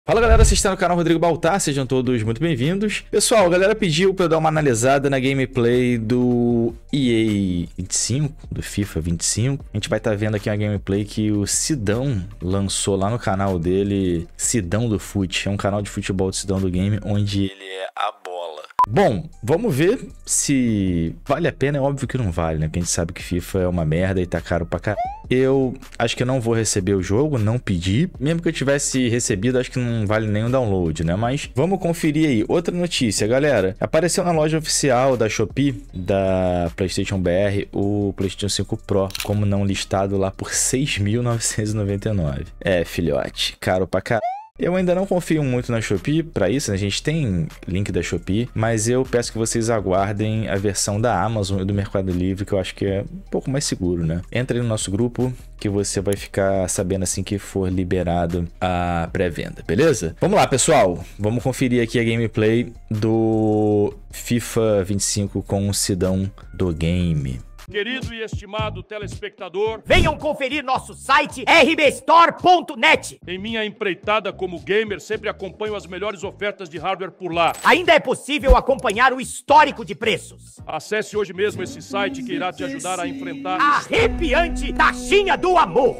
Fala galera, vocês estão no canal Rodrigo Baltar, sejam todos muito bem-vindos. Pessoal, a galera pediu para eu dar uma analisada na gameplay do EA 25, do FIFA 25. A gente vai estar vendo aqui uma gameplay que o Sidão lançou lá no canal dele, Sidão do Fute. É um canal de futebol do Sidão do Game, onde ele é a bola. Bom, vamos ver se vale a pena. É óbvio que não vale, né? Porque a gente sabe que FIFA é uma merda e tá caro pra caralho. Eu acho que eu não vou receber o jogo, não pedi. Mesmo que eu tivesse recebido, acho que não vale nem o download, né? Mas vamos conferir aí. Outra notícia, galera. Apareceu na loja oficial da Shopee, da PlayStation BR, o PlayStation 5 Pro, como não listado lá por 6.999. É, filhote, caro pra caralho. Eu ainda não confio muito na Shopee para isso, né? A gente tem link da Shopee, mas eu peço que vocês aguardem a versão da Amazon e do Mercado Livre, que eu acho que é um pouco mais seguro, né? Entra aí no nosso grupo que você vai ficar sabendo assim que for liberado a pré-venda, beleza? Vamos lá, pessoal. Vamos conferir aqui a gameplay do FIFA 25 com o Sidão do Game. Querido e estimado telespectador, venham conferir nosso site rbstore.net. em minha empreitada como gamer, sempre acompanho as melhores ofertas de hardware por lá. Ainda é possível acompanhar o histórico de preços. Acesse hoje mesmo esse site que irá te ajudar a enfrentar Arrepiante taxinha do amor.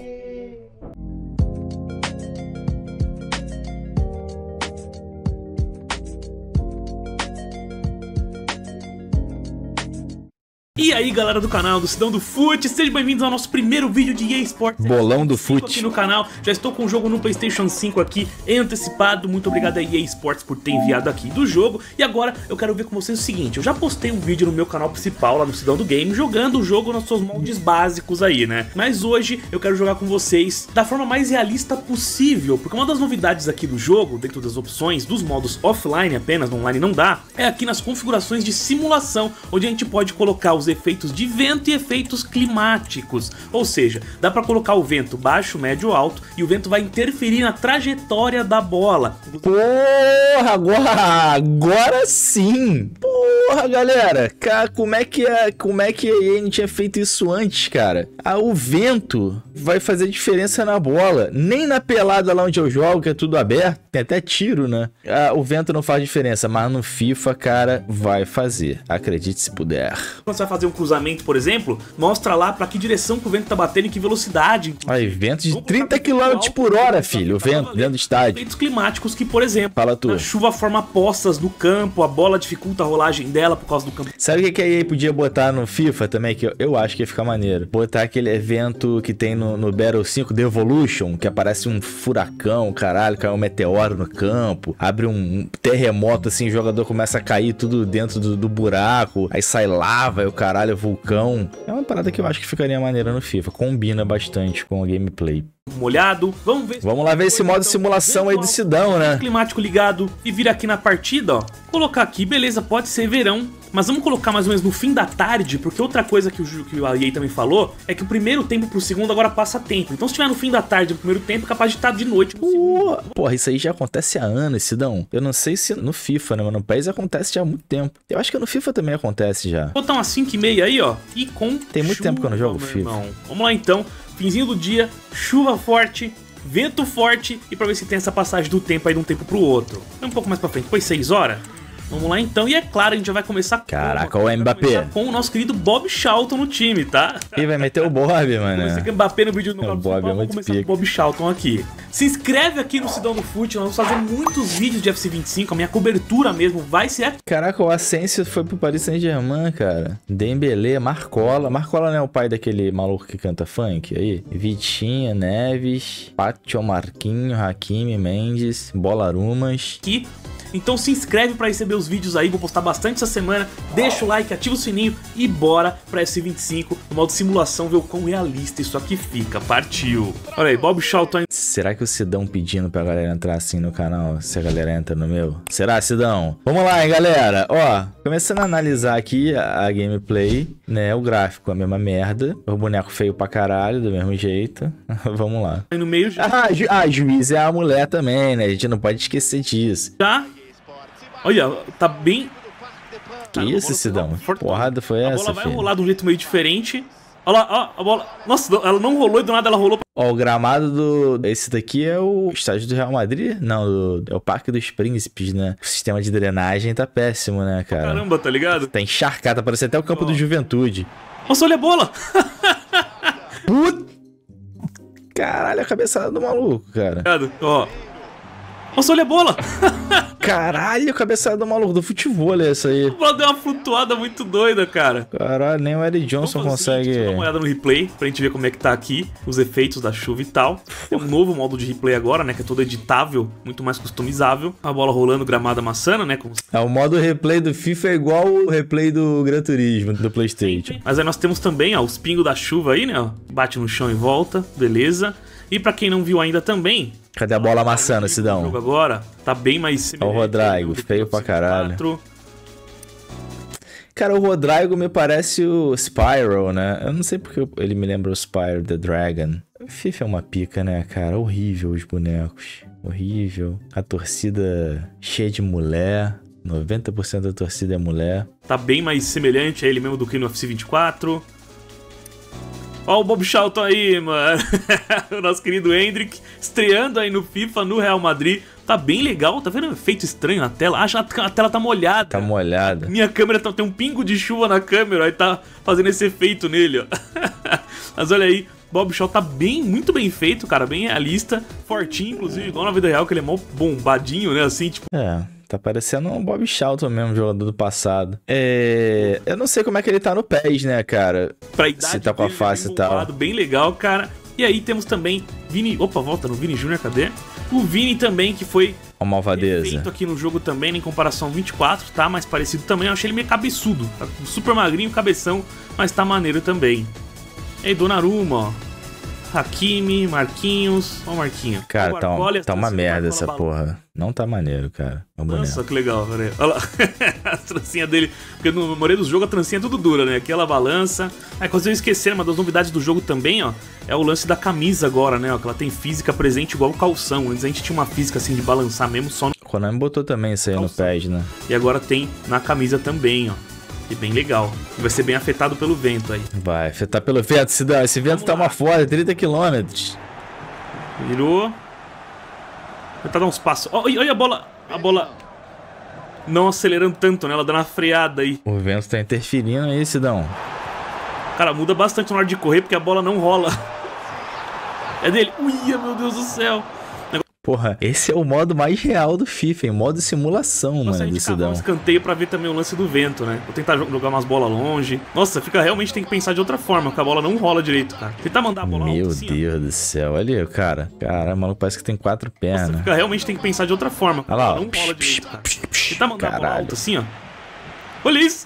E aí galera do canal do Sidão do Fute, sejam bem-vindos ao nosso primeiro vídeo de EA Sports Bolão do Fute aqui no canal. Já estou com o jogo no PlayStation 5 aqui antecipado. Muito obrigado a EA Sports por ter enviado aqui do jogo. E agora eu quero ver com vocês o seguinte: eu já postei um vídeo no meu canal principal lá no Sidão do Game, jogando o jogo nos seus moldes básicos aí, né? Mas hoje eu quero jogar com vocês da forma mais realista possível, porque uma das novidades aqui do jogo, dentro das opções dos modos offline apenas, no online não dá, é aqui nas configurações de simulação, onde a gente pode colocar os efeitos de vento e efeitos climáticos. Ou seja, dá para colocar o vento baixo, médio, alto, e o vento vai interferir na trajetória da bola. Porra, agora sim! Porra, galera! Cara, como é que a EA não tinha feito isso antes, cara? O vento vai fazer diferença na bola. Nem na pelada lá onde eu jogo, que é tudo aberto, tem até tiro, né? O vento não faz diferença, mas no FIFA, cara, vai fazer. Acredite se puder. Quando você vai fazer um cruzamento, por exemplo, mostra lá para que direção que o vento tá batendo e que velocidade. Aí, vento de 30 km por hora, filho, o vento dentro do estádio. Efeitos climáticos que, por exemplo, fala tu. A chuva forma poças no campo, a bola dificulta a rolagem dela por causa do campo. Sabe o que a EA podia botar no FIFA também, que eu acho que ia ficar maneiro? Botar aquele evento que tem no Battle 5, The Evolution, que aparece um furacão, caralho, cai um meteoro no campo, abre um terremoto assim, o jogador começa a cair tudo dentro do buraco, aí sai lava, o caralho, vulcão. É uma parada que eu acho que ficaria maneira no FIFA. Combina bastante com a gameplay. Molhado, vamos lá ver esse modo simulação aí do Sidão, né? Climático ligado e vir aqui na partida, ó. Colocar aqui, beleza, pode ser verão, mas vamos colocar mais ou menos no fim da tarde, porque outra coisa que a EA também falou é que o primeiro tempo pro segundo agora passa tempo. Então se tiver no fim da tarde no primeiro tempo, é capaz de estar de noite no segundo. Porra, isso aí já acontece há anos, Sidão. Eu não sei se no FIFA, né, mas no PES acontece já há muito tempo. Eu acho que no FIFA também acontece já. Vou botar umas 5h30 aí, ó, e com tem muito tempo que eu não jogo FIFA. Irmão. Vamos lá então, finzinho do dia, chuva forte, vento forte, e pra ver se tem essa passagem do tempo aí de um tempo pro outro. Um pouco mais pra frente, depois 6 horas. Vamos lá então, e é claro, a gente já vai começar Caraca, o Mbappé com o nosso querido Bob Charlton no time, tá? E vai meter o Bob, mano. Comecei com o Mbappé no vídeo no canal Bob é vamos começar com o Bob Charlton aqui. Se inscreve aqui no Sidão do Fute, nós vamos fazer muitos vídeos de FC 25, a minha cobertura mesmo vai ser aqui. Caraca, o Asensio foi pro Paris Saint-Germain, cara. Dembélé, Marcola. Marcola não é o pai daquele maluco que canta funk aí? Vitinha, Neves, Pátio, Marquinho, Hakimi, Mendes, Bolarumas. Aqui. Então se inscreve pra receber os vídeos aí, vou postar bastante essa semana. Deixa o like, ativa o sininho e bora pra FC25 no modo simulação, ver o quão realista isso aqui fica. Partiu! Olha aí, Bob Charlton. Será que o Sidão pedindo pra galera entrar assim no canal, se a galera entra no meu? Será, Sidão? Vamos lá, hein, galera? Ó, começando a analisar aqui a gameplay, né, o gráfico a mesma merda, o boneco feio pra caralho, do mesmo jeito. Vamos lá. Aí no meio já... a juiz é a mulher também, né? A gente não pode esquecer disso. Já... Olha, tá bem... Que isso, Sidão? Porrada foi essa, A bola vai filho? rolar de um jeito meio diferente. Olha lá, ó, a bola. Nossa, ela não rolou e do nada ela rolou. Ó, o gramado do... Esse daqui é o estádio do Real Madrid? Não, é o Parque dos Príncipes, né? O sistema de drenagem tá péssimo, né, cara? Caramba, tá ligado? Tá encharcado, tá parecendo até o campo do Juventude. Nossa, olha a bola. Caralho, a cabeçada do maluco, cara. Ó. Nossa, olha a bola. Caralho, a cabeçada do maluco do futebol, é essa aí. A bola deu uma flutuada muito doida, cara. Caralho, nem o Eddie Johnson consegue... Deixa eu dar uma olhada no replay, pra gente ver como é que tá aqui os efeitos da chuva e tal. Tem um novo modo de replay agora, né, que é todo editável, muito mais customizável. A bola rolando, gramado amassando, né. O modo replay do FIFA é igual o replay do Gran Turismo, do PlayStation. Mas aí nós temos também, ó, os pingos da chuva aí, né, ó. Bate no chão e volta, beleza. E pra quem não viu ainda também... Cadê a bola amassando, Sidão? O jogo agora tá bem mais... Ó o Rodrigo, feio pra caralho. Cara, o Rodrigo me parece o Spyro, né? Eu não sei porque ele me lembra o Spyro the Dragon. O FIFA é uma pica, né, cara? Horrível os bonecos. Horrível. A torcida cheia de mulher. 90% da torcida é mulher. Tá bem mais semelhante a ele mesmo do que no FC 24. Ó o Bob Charlton aí, mano. O nosso querido Hendrick estreando aí no FIFA, no Real Madrid. Tá bem legal, tá vendo um efeito estranho na tela? Ah, já a tela tá molhada. Tá molhada. Minha câmera tem um pingo de chuva na câmera, aí tá fazendo esse efeito nele, ó. Mas olha aí, Bob Shaw tá muito bem feito, cara, bem realista. Fortinho, inclusive, igual na vida real, que ele é mó bombadinho, né, assim, tipo... É... Tá parecendo um Bob Charlton mesmo, jogador do passado. Eu não sei como é que ele tá no PES, né, cara? Pra idade se tá com a face e tal. Bem legal, cara. E aí temos também Vini... Opa, volta no Vini Júnior, cadê? O Vini também, que foi... Uma malvadeza. Feito aqui no jogo também, em comparação ao 24, tá mais parecido também. Eu achei ele meio cabeçudo. Tá super magrinho, cabeção, mas tá maneiro também. E aí, Donnarumma, ó. Hakimi, Marquinhos. Ó o Marquinhos. Cara, tá uma merda essa porra. Não tá maneiro, cara. Nossa, que legal, velho. Olha lá. A trancinha dele. Porque no maioria dos jogos a trancinha é tudo dura, né? Aqui ela balança. Aí, quando eu esquecer, uma das novidades do jogo também, ó, é o lance da camisa agora, né? Ó, que ela tem física presente igual o calção. Antes a gente tinha uma física assim de balançar mesmo só no... O Konami botou também isso aí no PES, né? E agora tem na camisa também, ó. E bem legal. Vai ser bem afetado pelo vento aí. Vai afetar pelo vento. Esse vento tá uma foda, 30 km. Virou. Vai tentar dar uns passos. Olha a bola. A bola não acelerando tanto, né? Ela dando uma freada aí. O vento tá interferindo aí, Sidão. Cara, muda bastante na hora de correr porque a bola não rola. É dele. Ui, meu Deus do céu. Porra, esse é o modo mais real do FIFA, hein? Modo simulação, mano, do Sidão. Um escanteio pra ver também o lance do vento, né? Vou tentar jogar umas bolas longe. Nossa, realmente tem que pensar de outra forma, porque a bola não rola direito, cara. Tentar mandar a bola alta assim, meu Deus do céu, olha aí, cara. Cara, maluco, parece que tem 4 pernas. Nossa, realmente tem que pensar de outra forma. Olha lá, ó. Não rola direito, cara. Tentar mandar a bola alta assim, ó. Olha isso!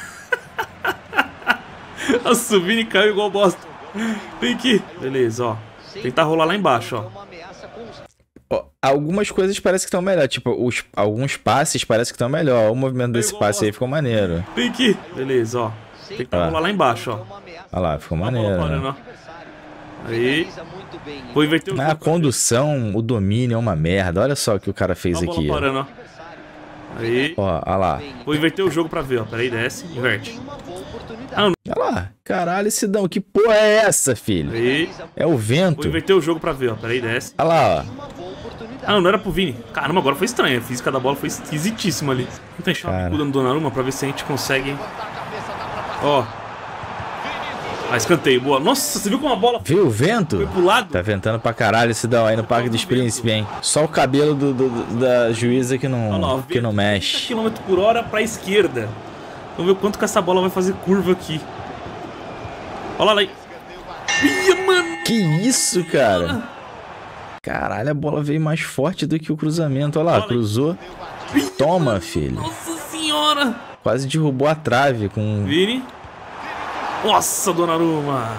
Nossa, o Vini caiu igual bosta. Vem aqui. Beleza, ó. Tentar rolar lá embaixo, ó. Algumas coisas parecem que estão melhor, tipo, alguns passes parecem que estão melhor. O movimento desse passe aí ficou maneiro. Vem aqui. Beleza, ó. Tem que rolar lá embaixo, ó. Olha lá, ficou maneiro. Né? Aí. Vou inverter o jogo. A condução, o domínio é uma merda. Olha só o que o cara fez aqui. Parando, ó. Aí. Ó, olha lá. Vou inverter o jogo pra ver, ó. Peraí, desce, inverte. Olha lá. Caralho, Sidão, que porra é essa, filho? Aí. É o vento. Vou inverter o jogo pra ver, ó. Peraí, desce. Olha lá, ó. Ah, não era pro Vini. Caramba, agora foi estranho. A física da bola foi esquisitíssima ali. Vamos deixar uma bicuda no Donnarumma pra ver se a gente consegue. Ó. Ah, escanteio, boa. Nossa, você viu como a bola... Viu o vento? Foi pro lado? Tá ventando pra caralho esse Sidão aí no Parque dos Príncipes, hein? Só o cabelo da juíza que não mexe. 30 km por hora pra esquerda. Vamos ver quanto que essa bola vai fazer curva aqui. Olha lá aí. Ih, mano! Que isso, cara? Caralho, a bola veio mais forte do que o cruzamento. Olha lá, cruzou. Toma, filho. Nossa senhora! Quase derrubou a trave com... Vini. Nossa, Donnarumma.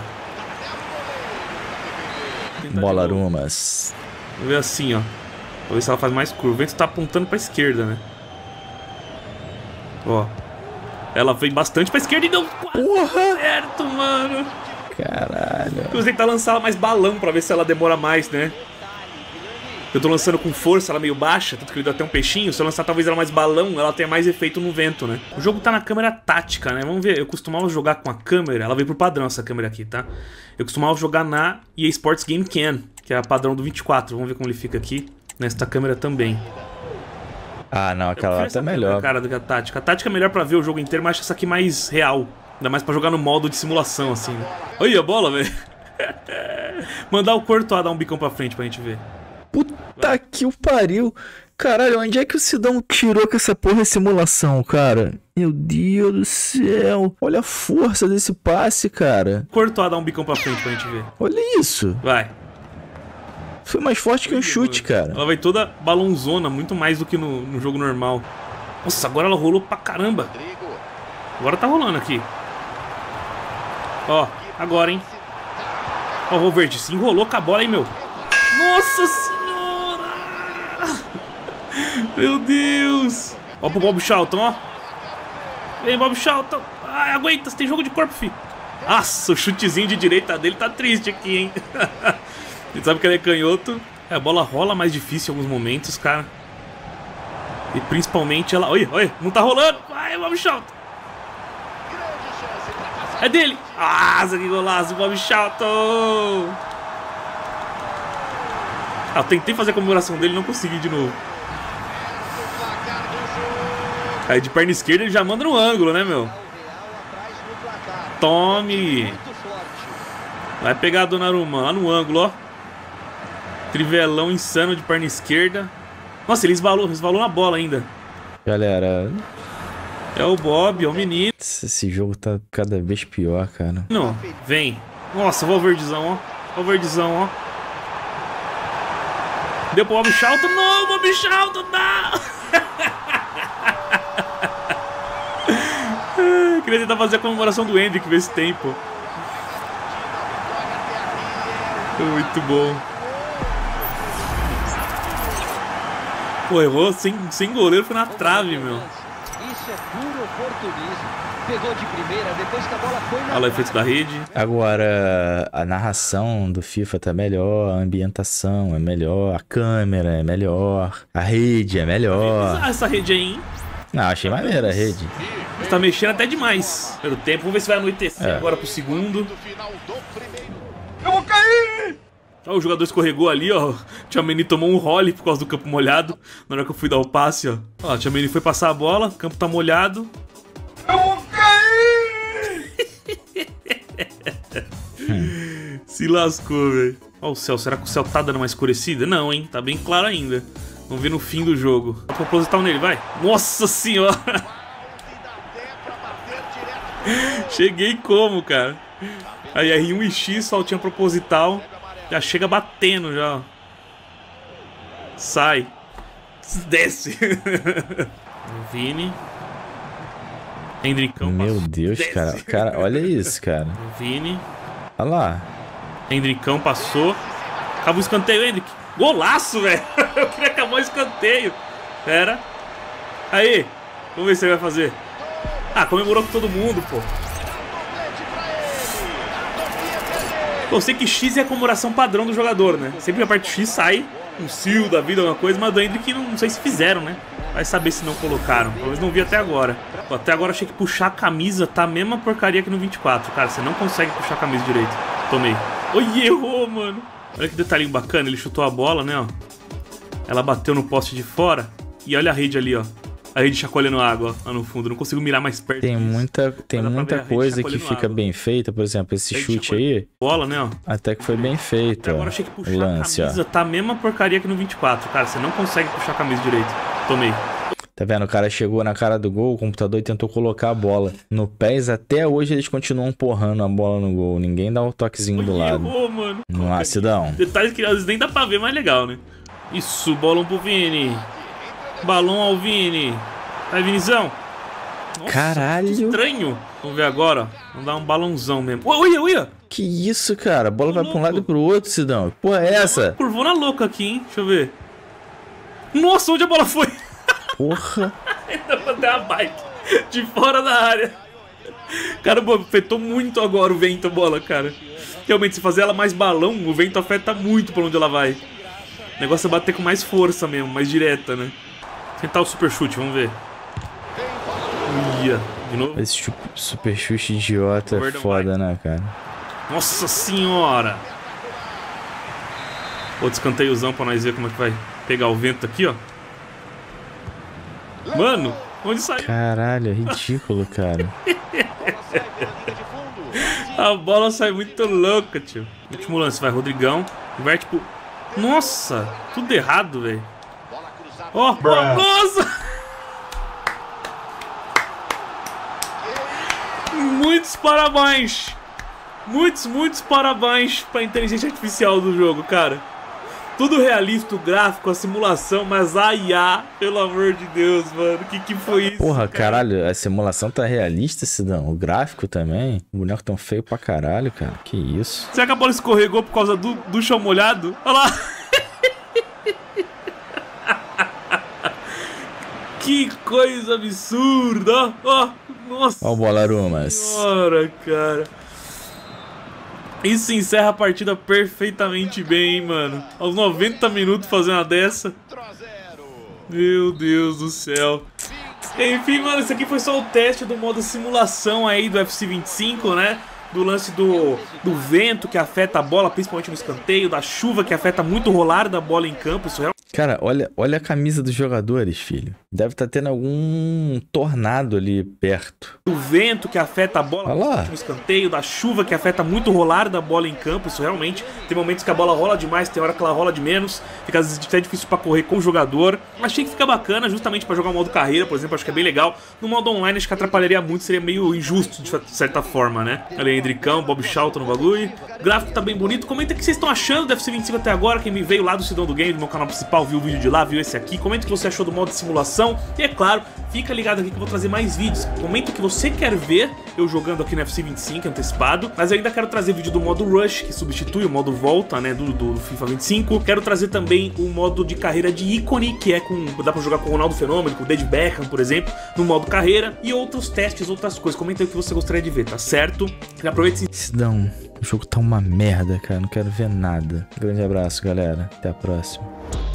Bolarumas. Vamos ver assim, ó. Vamos ver se ela faz mais curva. O vento tá apontando pra esquerda, né? Ó. Ela veio bastante pra esquerda e deu quase certo, mano. Caralho. Eu vou tentar lançar ela mais balão pra ver se ela demora mais, né? Eu tô lançando com força, ela meio baixa, tanto que ele dá até um peixinho. Se eu lançar talvez ela mais balão, ela tenha mais efeito no vento, né? O jogo tá na câmera tática, né? Vamos ver, eu costumava jogar com a câmera, ela veio pro padrão essa câmera aqui, tá? Eu costumava jogar na EA Sports Game Cam, que é a padrão do 24. Vamos ver como ele fica aqui, nesta câmera também. Ah, não, aquela lá tá melhor. Cara, do que a tática. A tática é melhor pra ver o jogo inteiro, mas acho essa aqui mais real. Ainda mais pra jogar no modo de simulação, assim, né? Olha a bola, velho. Mandar o Courtois dar um bicão pra frente pra gente ver. Puta que o pariu. Caralho, onde é que o Sidão tirou com essa porra de simulação, cara? Meu Deus do céu. Olha a força desse passe, cara. Courtois dar um bicão pra frente pra gente ver. Olha isso. Vai. Foi mais forte que um chute, cara. Ela vai toda balãozona, muito mais do que no jogo normal. Nossa, agora ela rolou pra caramba. Agora tá rolando aqui. Ó, agora, hein. Ó, o Valverde se enrolou com a bola, hein, meu. Nossa senhora! Meu Deus! Ó pro Bob Charlton, ó. Vem, Bob Charlton. Ai, aguenta, você tem jogo de corpo, filho. Nossa, o chutezinho de direita dele tá triste aqui, hein. A gente sabe que ele é canhoto. A bola rola mais difícil em alguns momentos, cara. E principalmente ela... Olha, olha, não tá rolando. Vai, Bob Charlton. É dele. Ah, que golaço, Bob Charlton. Ah, eu tentei fazer a comemoração dele e não consegui de novo. Aí de perna esquerda ele já manda no ângulo, né, meu? Tome. Vai pegar a Donnarumma lá no ângulo, ó. Trivelão insano de perna esquerda. Nossa, ele resvalou na bola ainda. Galera... É o Bob, é o menino. Esse jogo tá cada vez pior, cara. Não, vem. Nossa, o Valverdezão, ó. Valverdezão, ó. Deu pro Bob Charlton. Não, Bob Charlton, não! Queria tentar fazer a comemoração do Hendrick nesse tempo. Muito bom. Pô, errou sem goleiro, foi na trave, meu. Isso é puro oportunismo. Pegou de primeira, depois que a bola foi na... Olha o efeito da rede. Agora, a narração do FIFA tá melhor, a ambientação é melhor, a câmera é melhor, a rede é melhor. Essa rede aí, hein? Não, achei maneira a rede. Você tá mexendo até demais pelo tempo. Vamos ver se vai anoitecer agora pro segundo. Eu vou cair! Ó, o jogador escorregou ali, ó. O Tchouaméni tomou um role por causa do campo molhado. Na hora que eu fui dar o passe, ó. Ó, o Tchouaméni foi passar a bola, o campo tá molhado. Eu vou cair! Se lascou, velho. Ó o céu, será que o céu tá dando uma escurecida? Não, hein? Tá bem claro ainda. Vamos ver no fim do jogo. Vou proposital nele, vai. Nossa senhora! Cheguei como, cara? Aí R1 e X, saltinha proposital. Já chega batendo, já. Sai. Desce. Vini. Hendricão. Meu Deus, Desce. cara, olha isso, cara. Vini. Olha lá. Hendricão passou. Acabou o escanteio, Hendrick. Golaço, velho. Eu queria acabar o escanteio. Pera. Aí. Vamos ver se ele vai fazer. Ah, comemorou com todo mundo, pô. Eu sei que X é a comemoração padrão do jogador, né? Sempre que a parte X sai um seal da vida, alguma coisa, mas do Hendrick não sei se fizeram, né? Vai saber se não colocaram. Talvez não vi até agora. Pô, até agora achei que puxar a camisa tá a mesma porcaria que no 24. Cara, você não consegue puxar a camisa direito. Tomei. Oi, errou, mano. Olha que detalhinho bacana. Ele chutou a bola, né, ó. Ela bateu no poste de fora. E olha a rede ali, ó. A rede chacoalhando água, ó, lá no fundo. Não consigo mirar mais perto Tem disso. muita coisa que fica bem feita. Por exemplo, esse chute aí. Bola, né, ó. Até que foi bem feito, ó. Agora achei que puxar O lance, a camisa tá a mesma porcaria que no 24. Cara, você não consegue puxar a camisa direito. Tomei. Tá vendo? O cara chegou na cara do gol, o computador, e tentou colocar a bola no pés. Até hoje eles continuam empurrando a bola no gol. Ninguém dá um toquezinho do lado. Errou, mano. Não há, Sidão. Detalhes que às vezes nem dá pra ver, mas é legal, né? Isso, bolão pro Vini. Balão ao Vini. Vai, Vinizão. Nossa, Caralho. que estranho. Vamos ver agora, ó. Vamos dar um balãozão mesmo. Uia. Que isso, cara? A bola vai pra um lado e pro outro, Sidão. Que porra é essa? Curvou na louca aqui, hein? Deixa eu ver. Nossa, onde a bola foi? Porra. Ainda mandei uma bike de fora da área. Cara, afetou muito agora o vento, a bola, cara. Realmente, se fazer ela mais balão, o vento afeta muito pra onde ela vai. O negócio é bater com mais força mesmo, mais direta, né? Tentar o super chute, vamos ver. Ia, de novo. Esse super chute idiota é foda, né, cara? Nossa senhora! Outro escanteiozão pra nós ver como é que vai pegar o vento aqui, ó. Mano, onde saiu? Caralho, é ridículo, cara. A bola sai muito louca, tio. Último lance, vai, Rodrigão. Inverte pro... Nossa, tudo errado, velho. Ó, nossa! Muitos parabéns. Muitos parabéns pra inteligência artificial do jogo, cara. Tudo realista, o gráfico, a simulação, mas a IA, pelo amor de Deus, mano. Que foi isso? Porra, cara? Caralho, a simulação tá realista, Sidão. O gráfico também. O boneco tão feio pra caralho, cara. Que isso? Será que a bola escorregou por causa do chão molhado? Olha lá. Que coisa absurda. Ó, nossa. Ó o Bolarumas. Senhora, cara. Isso encerra a partida perfeitamente bem, hein, mano. Aos 90 minutos fazendo uma dessa. Meu Deus do céu. Enfim, mano, isso aqui foi só o teste do modo simulação aí do FC 25, né? Do lance do vento que afeta a bola, principalmente no escanteio, da chuva que afeta muito o rolar da bola em campo. Isso realmente... Cara, olha a camisa dos jogadores, filho. Deve estar tendo algum tornado ali perto. O vento que afeta a bola no escanteio, da chuva que afeta muito o rolar da bola em campo. Isso realmente, tem momentos que a bola rola demais, tem hora que ela rola de menos. Fica às vezes até difícil pra correr com o jogador. Achei que fica bacana justamente pra jogar o modo carreira, por exemplo, acho que é bem legal. No modo online acho que atrapalharia muito, seria meio injusto de certa forma, né? Ali é Hendricão, Bob Charlton no bagulho. O gráfico tá bem bonito. Comenta o que vocês estão achando do FC 25 até agora. Quem me veio lá do Sidão do Game, do meu canal principal, viu o vídeo de lá, viu esse aqui. Comenta o que você achou do modo simulação. E é claro, fica ligado aqui que eu vou trazer mais vídeos. Comenta o que você quer ver eu jogando aqui no FC 25 antecipado. Mas eu ainda quero trazer vídeo do modo Rush, que substitui o modo Volta, né, do FIFA 25. Quero trazer também o modo de carreira de ícone, que é dá pra jogar com o Ronaldo Fenômeno, com o David Beckham, por exemplo, no modo carreira. E outros testes, outras coisas. Comenta aí o que você gostaria de ver, tá certo? E aproveite. Sidão, o jogo tá uma merda, cara. Não quero ver nada. Grande abraço, galera. Até a próxima.